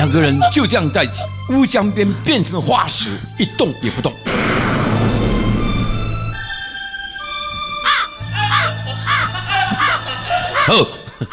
两个人就这样在乌江边变成了化石，一动也不动。好，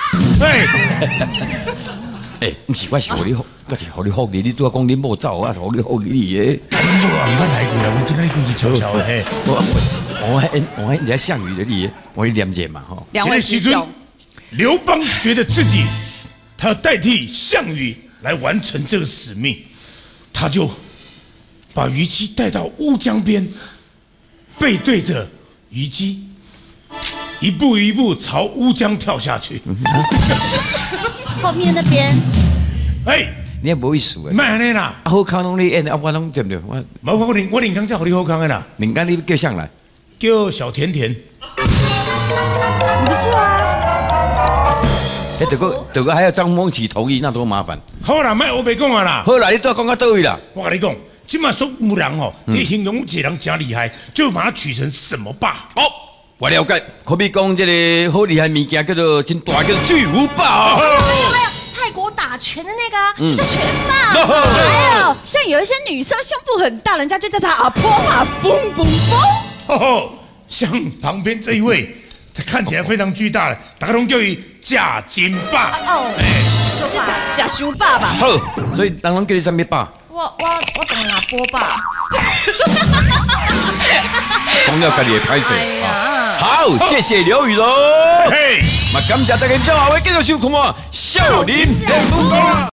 哎，不是，我是互你好，我是互你福利。你拄仔讲恁某走，我互你福利的。 恁某啊，唔捌来过啊，我今仔过去悄悄的嘿。 我人家项羽的你，我念者嘛吼。 两位师兄， 刘邦觉得自己他要代替项羽来完成这个使命，他就把虞姬带到乌江边，背对着虞姬，一步一步朝乌江跳下去。 后面那边， 哎，你也无意思诶。 卖安尼啦， 好康拢你演，我拢对不对？ 我林刚才互你好康的啦， 林刚你叫上来， 叫小甜甜。 不错啊。 哎，德哥还要张丰起同意，那多麻烦。 好啦，卖我别讲啊啦。 好啦，你都要讲到倒位啦。 我跟你讲，今晚说有人哦，你形容这人真厉害，就把它取成什么霸？ 哦，我了解，可比讲这个好厉害物件叫做真大，叫做巨无霸。 还有泰国打拳的那个，就叫拳霸。 还有像有一些女生胸部很大，人家就叫她阿婆嘛，嘣嘣嘣。 像旁边这一位，这看起来非常巨大的，大家都叫伊假金霸。 假熊爸爸。 好，所以人叫你什么霸？ 我懂了，波霸。 讲了家己会歹势。好，谢谢刘宇龙。 嘿， 嘛感谢大家，之后会继续收看《少林练武功》。